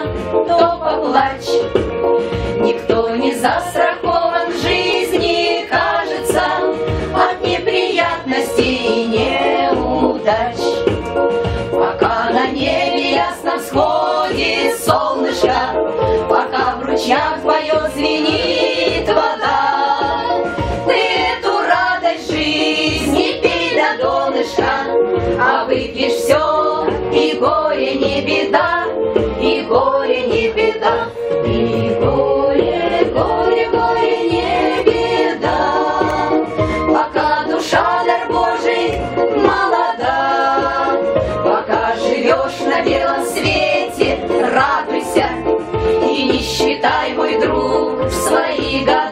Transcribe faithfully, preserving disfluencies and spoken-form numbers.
то поплачь. Никто не застрахован в жизни, кажется, от неприятностей и неудач. Пока на небе ясно всходит солнышко, пока в ручьях поет, звенит вода, ты эту радость жизни пей до донышка, а выпьешь все, и горе не беда, и горе не беда, и горе, горе, горе не беда. Пока душа, дар Божий, молода, пока живешь на белом свете, радуйся и не считай, мой друг, в свои года.